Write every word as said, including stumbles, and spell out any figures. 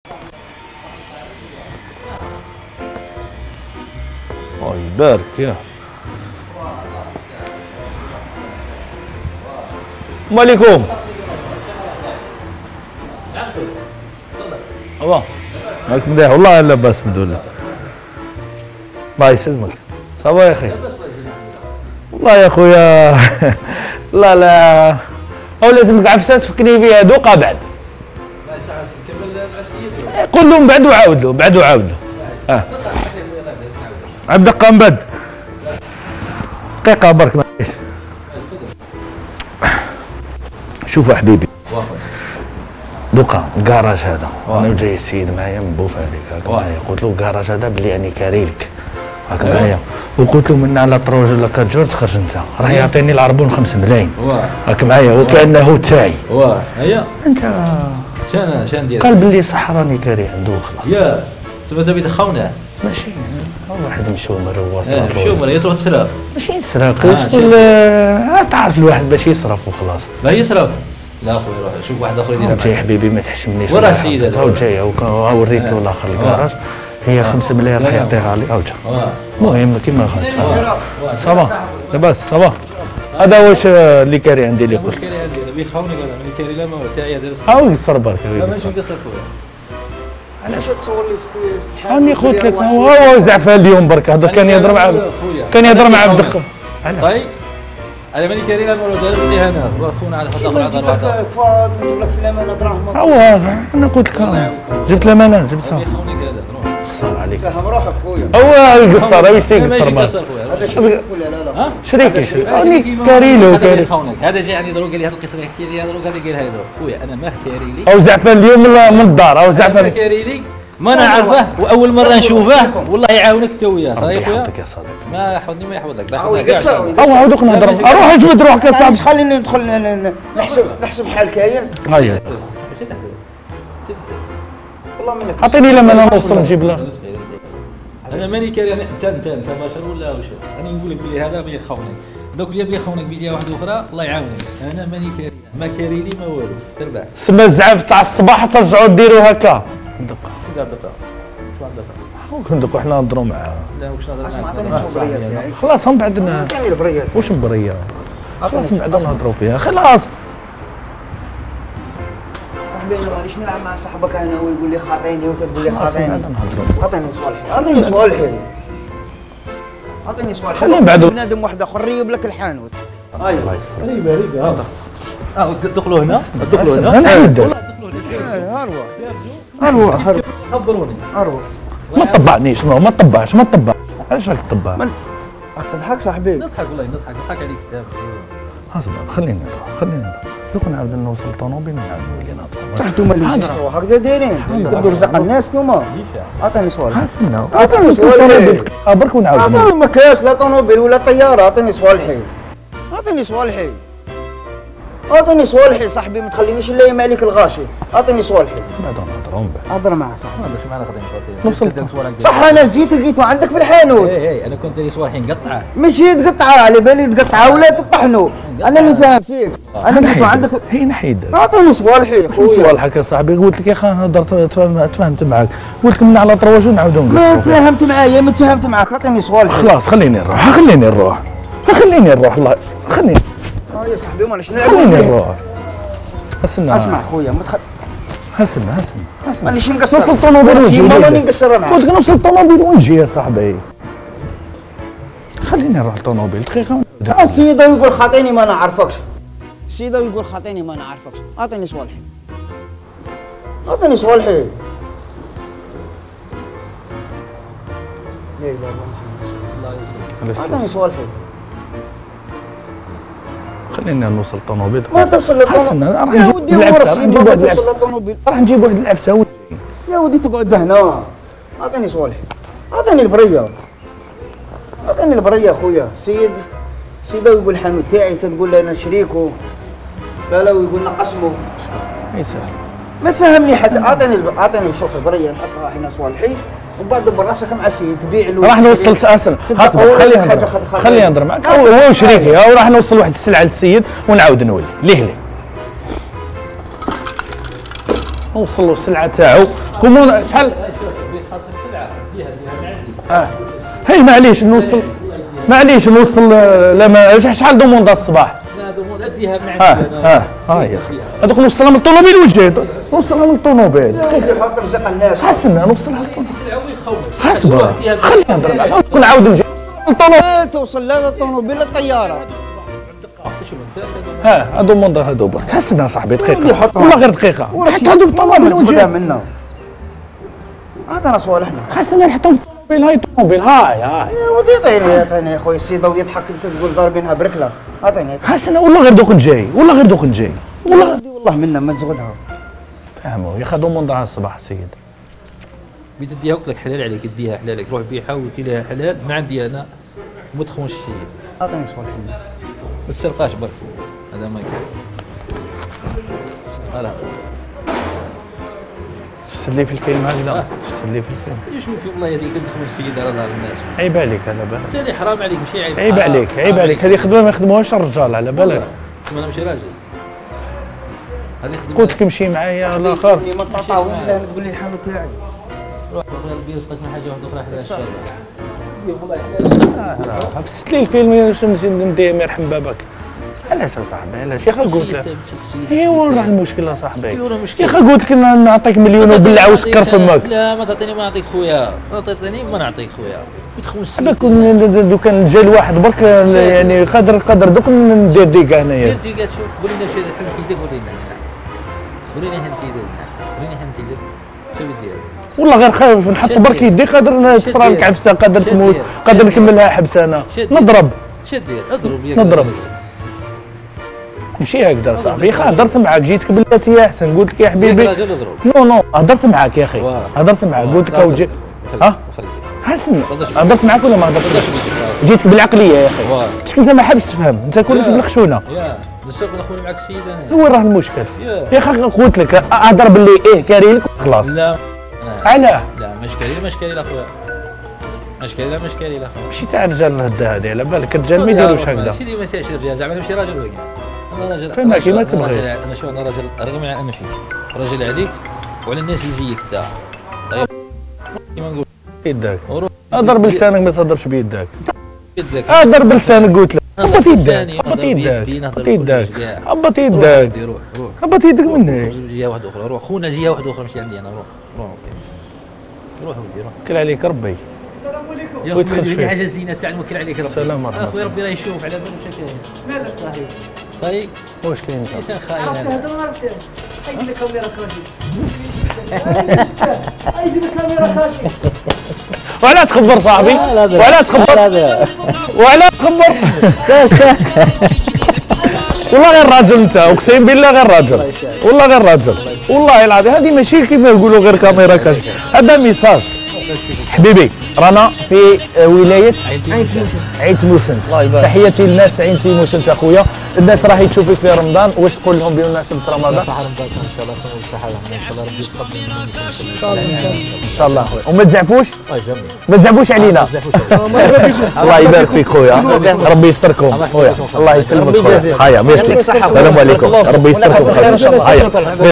الله يبارك يا السلام عليكم. الله مالك مليح والله لاباس الحمد لله. الله يسلمك. صافا يا اخي. والله يا خويا لا لا او لازمك عفسات فكني بها دوقه بعد. قول لهم بعد وعاود له بعد وعاود له. اه عبد الدقه من بعد دقيقه برك معليش. شوف حبيبي دوكا الكراج هذا انا جاي السيد معايا من بوفاليك هاك معايا قلت له الكراج هذا بلي راني كاري لك هاك معايا وقلت له من على طروج ولا كات جور تخرج انت راه يعطيني العربون خمس ملايين هاك معايا وكانه تاعي واه هيا انت شان شان ديال قال بلي صح راني كاري عنده وخلاص يا تبغى تبي تخوناه ماشي واحد مشومر هو صافي مشومر هي تروح تسرق ماشي يسرق شغل تعرف الواحد باش يصرف وخلاص لا يصرف لا اخويا روح شوف واحد اخر يديرها جاي حبيبي ما تحشمنيش وراه السيد هذا هاو جاي هاو وريته الاخر الكراج هي خمسة ملايين راح يعطيها لي هاو جا المهم كيما خاطر صافا لاباس صافا هذا واش اللي كاري عندي اللي قلت كاري عندي انا بيخوني قال انا كاري لا ما تاعي هذا هاو يقصر برك لا ماشي مقصر خويا علاش تصور لي في الحال راني قلت لك هو زعفها اليوم برك هذا كان يهضر مع كان يهضر مع عبد الدقه طيب انا ماني كاري لا ما دارت لي انا خونا على حد اخر عطى واحد اخر نجيب لك في الامانه دراهم هو انا قلت لك جبت الامانه جبتها بيخوني قال روح خسر عليك فهم روحك خويا هو يقصر واش تيقصر ما هذا شريك ولا لا لا شريكي شريكي راني كاري له كاري هذا جاي يعني ضروري قال لي هذا القصه يحكي لي هذا قال لي قال هذا خويا انا ما كاري لي او زعفان اليوم من الدار او زعفان كاري لي ما نعرفه واول مره نشوفه والله يعاونك انت وياه صحيح يا خويا يا صديقي ما يحفظني ما يحفظك هو يقصر او عاودوك نهضر اروح اجبد روحك يا صاحبي مش خليني ندخل نحسب نحسب شحال كاين هيا والله منك عطيني لما انا نوصل نجيب له انا ماني كاري انا انت انت انت بشر ولا وش انا نقول لك بلي هذا بيخونك دوك اللي بيخونك بيديا واحده اخرى الله يعاونك انا ماني كاري ما كاري لي ما والو تربح سما الزعاف تاع الصباح ترجعوا ديروا هكا دقه دقه شو عندك كندقوا حنا نهضروا معاه لا واش نهضر اسمع عطيني نشوف البريه تاعي خلاص هم بعدنا كاين لي البريه واش مبريه خلاص من بعد نهضروا فيها خلاص صاحبي انا مانيش نلعب مع صاحبك انا هو يقول لي خاطيني وانت تقول لي خاطيني نهضروا اعطيني صوالحي اعطيني صوالحي اعطيني صوالحي خليه بعدو بنادم واحد اخر ريب لك الحانوت هاي ريبه ريبه هذا اه تدخلوا هنا تدخلوا هنا انا حيد هروح هروح هروح خبروني هروح ما تطبعنيش ما تطبعش ما تطبع علاش راك تطبع تضحك صاحبي نضحك والله نضحك نضحك عليك كتاب اصبر خليني نروح خليني نروح دوك نعاود نوصل الطوموبيل نعاود نولي نهضروا انتوما اللي جيتوا هكذا دايرين تدوا رزق الناس انتوما اعطيني صوالح حسنا اعطيني صوالحي برك ونعاود اعطيني ما كاش لا طوموبيل ولا طياره اعطيني صوالحي اعطيني صوالحي اعطيني صوالحي صاحبي ما تخلينيش نلايم عليك الغاشي اعطيني صوالحي بعد نهضروا من بعد هضر معاه صاحبي باش معنا خدينا نوصل صح انا جيت لقيته عندك في الحانوت اي اي انا كنت لي صوالحين نقطعه ماشي تقطعها على بالي تقطعها ولا تطحنوا انا اللي فاهم فيك انا لقيته عندك هي نحيد اعطيني صوالحي خويا صوالحك يا صاحبي قلت لك يا اخي هضرت تفاهمت معاك قلت لك من على طروج ونعاودوا ما تفاهمت معايا ما تفاهمت معاك اعطيني صوالحي خلاص خليني نروح خليني نروح خليني نروح الله خليني اه يا صاحبي ماناش نلعبوا خليني به نروح اسمع اسمع خويا ما تخ... اسمع اسمع مانيش نقصر نوصل الطوموبيل ونجي ماني نقصر معاك قلت لك نوصل الطوموبيل ونجي يا صاحبي خليني نروح الطوموبيل دقيقه السيده يقول خاطيني ما نعرفكش السيده يقول خاطيني ما نعرفكش اعطيني صوالحي اعطيني صوالحي لا اله الا الله اعطيني صوالحي خلينا نوصل الطوموبيل ما توصل للطوموبيل راح يا ودي نجيب ما توصل للطوموبيل راح نجيب واحد العفسه ونجي يا ودي تقعد هنا اعطيني صوالحي اعطيني البريه اعطيني البريه خويا السيد السيده يقول الحانوت تاعي تقول لي انا شريكه لا لا ويقول لنا قسمه اي سهل ما تفهمني حتى اعطيني اعطيني شوف البريه نحطها هنا صوالحي ومن بعد دبر راسك مع السيد تبيع له راح نوصل اساسا خليه خليه يهضر معك هو شريكي او راح نوصل واحد السلعه للسيد ونعاود نولي ليه ليه نوصل له السلعه تاعو كومون شحال اه هي معليش نوصل معليش نوصل لا ما شحال دوموندا الصباح لا دوموند اديها من اه عندي اه صاير هذوك نوصلها من الطوموبيل وجهي نوصلها من الطوموبيل يحط رزق الناس. حسنا نوصلها يسلعوا ويخونوا حسبها خلينا نهضر معاه نعاود نجي الطوموبيل لا توصل لا الطوموبيل الطياره. ها هادو موند هادو برك حسنا صاحبي اللي دقيقه يحطها. والله غير دقيقه حتى هادو في الطوموبيل تاخذها وجهي منا. عطنا صوالحنا. حسنا نحطهم في الطوموبيل هاي الطوموبيل هاي هاي يا ودي اعطيني اعطيني يا خويا السيده ويضحك انت تقول ضاربينها بركله. اعطيني حسنا والله غير دوك نجي والله غير دوك نجي والله والله والله منا ما تزغدها. فهموا ياخذوا موندها الصباح السيد بتديها وقت لك حلال عليك اديها حلال عليك روح بيعها وقلت لها حلال ما عندي انا ما تخونش الشيء اعطيني صوالحنا. ما تسرقاش برك هذا ما كان هلا تفسد لي في الفيلم هكذا تفسد لي في الفيلم شوف والله هذيك تدخل السيد على دار الناس عيب عليك على بالك انت اللي حرام عليك ماشي عيب عيب حرام. عليك عيب حرام عليك هذه خدمه ما يخدموهاش الرجال على بالك انا ماشي راجل هذه خدمه قلت لك مشي معايا الاخر اللي ما تقطعوا ولا تقول لي الحاله تاعي. روح روح البير صدق من حاجه واحده اخرى حلال ان شاء الله فسد لي الفيلم واش نمشي ندير ما يرحم بابك علاش يا صاحبي علاش يا اخي قلت لك ايوا راه المشكل يا صاحبي يا اخي قلت لك نعطيك مليون وبلع وسكر فمك لا ما تعطيني ما نعطيك خويا ما تعطيني ما نعطيك خويا بتخون حبا كون لو كان جا الواحد برك يعني قدر قدر دوك ندير ديكا هنايا دير ديكا شوف ورينا شي حنت يدك ورينا ورينا حنت يدك ورينا حنت يدك شو بدير والله غير خايف نحط برك يدي قادر تصرى لك عفسه قادر تموت قادر نكملها حبس انا نضرب شد دير اضرب ياك نضرب ماشي هكذا صاحبي يا اخي هضرت معاك جيتك بلاتي احسن قلت لك يا حبيبي راجل اضرب نو نو هضرت معاك يا اخي هضرت معاك قلت لك اوجي ها حسن هضرت معاك ولا ما هضرتش معاك جيتك بالعقليه يا اخي باش انت ما حابش تفهم انت كلش بالخشونه يا نسوق نخوني معاك السيد انا هو راه المشكل يا اخي قلت لك اهضر باللي ايه كاري لك خلاص لا علاه لا مش كاري مش كاري لا خويا مش كاري لا مش كاري لا خويا ماشي تاع الرجال الهدا هذه على بالك الرجال ما يديروش هكذا سيدي ما تاعش الرجال زعما انا ماشي راجل وين انا راجل فهمك كيما تبغي انا شو انا راجل رغم انا فيك راجل عليك وعلى الناس اللي زيك انت كيما نقول يدك اضر بلسانك ما تهضرش بيدك يدك اضر بلسانك قلت لك هبط يدك هبط يدك هبط يدك هبط يدك روح روح هبط يدك مني جهه واحده اخرى روح خونا جهه واحده اخرى ماشي عندي انا روح روح روح ودي روح كل عليك ربي يا خويا هذه حاجه زينه تاع نوكل عليك ربي سلام ورحمه اخويا ربي راه يشوف على بالك شكاين مالك صاحبي طيب واش كاين انسان خاين انا ايدي الكاميرا كاشي. ايدي الكاميرا كاشي. وعلى تخبر صاحبي وعلى تخبر وعلى تخبر والله غير راجل انت اقسم بالله غير راجل والله غير راجل والله العظيم هذه ماشي كيما يقولوا غير كاميرا كاشي هذا ميساج حبيبي رانا في ولايه عين تموسنت تحياتي للناس عين تموسنت اخويا الناس راهي تشوفك في رمضان واش تقول لهم بمناسبه رمضان صحه رمضان ان شاء الله يكونوا بصحه ان شاء الله ربي يتقبل ان شاء الله خويا وما تزعفوش ما تزعفوش علينا الله يبارك فيك خويا ربي يستركم خويا الله يسلمك خويا هيا ميرسي السلام عليكم ربي يستركم